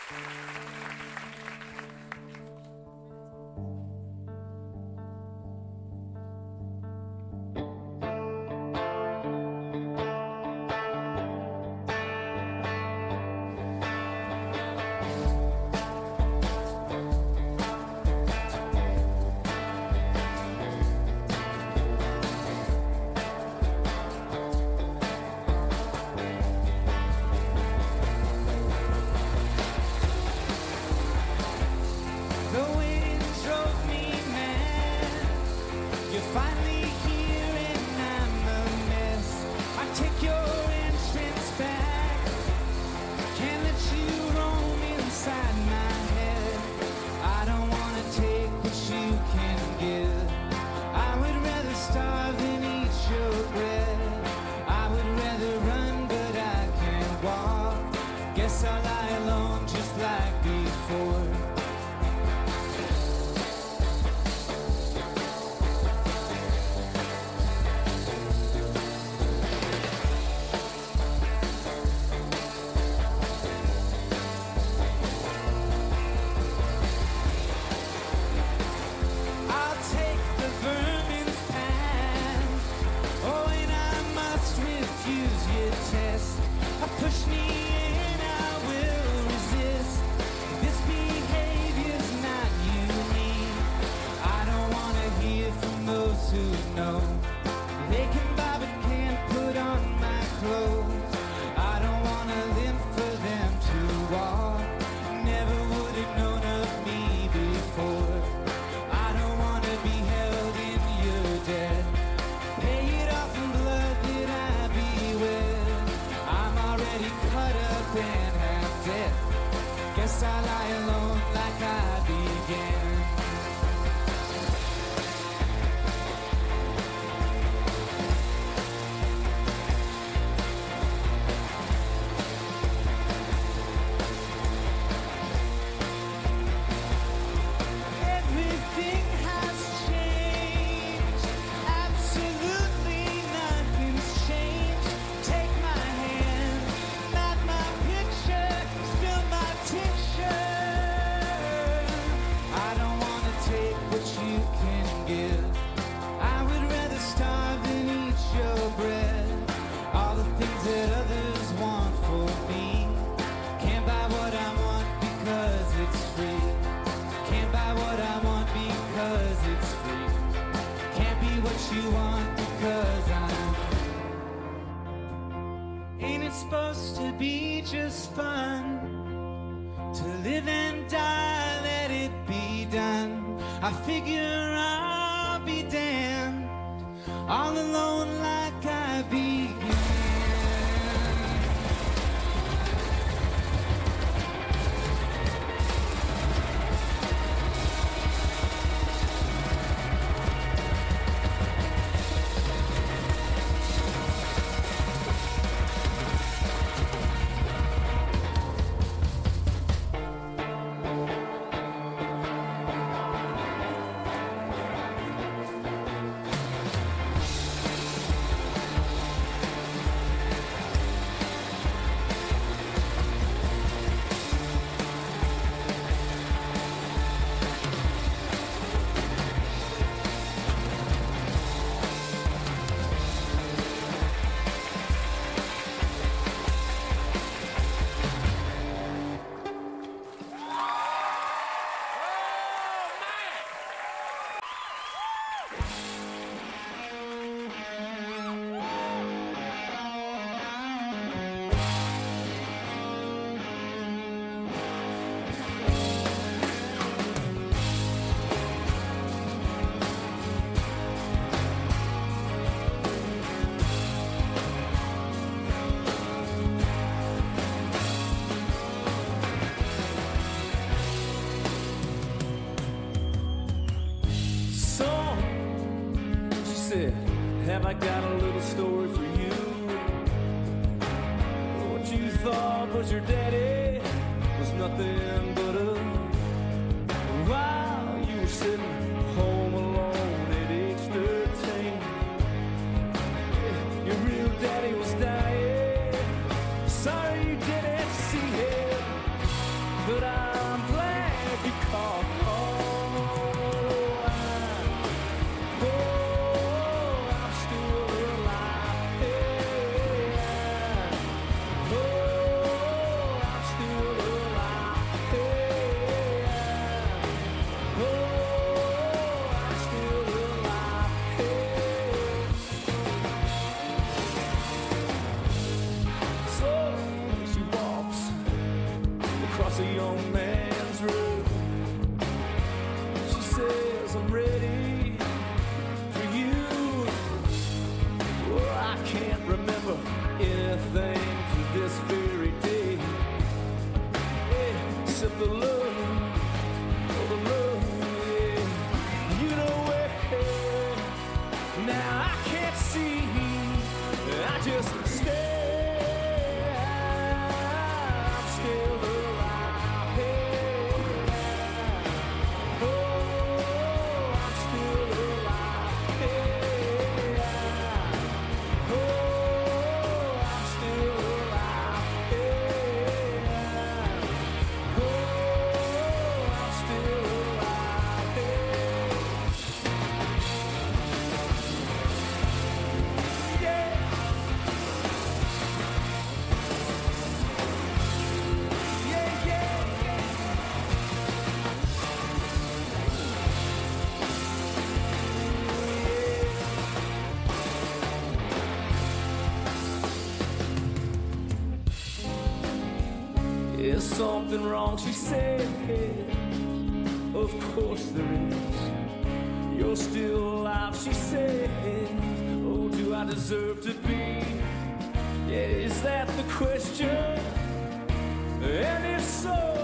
Have I got a little story for you? What you thought was your daddy was nothing but a while you were sitting home alone at age 13. Your real daddy was dying. Sorry you didn't see him, but but I'm glad you called home. Oh, I'm still alive. Yeah. Oh, I'm still alive. Yeah. Oh, I'm still alive. Yeah. So she walks across a young man's room. She says, I'm ready for you. Well, I can't remember anything to this very day, yeah, except the love, oh, the love, yeah. You know where now I can't see, I just stay. Is something wrong, she said. Of course there is. You're still alive, she said. Oh, do I deserve to be? Yeah, is that the question? And if so,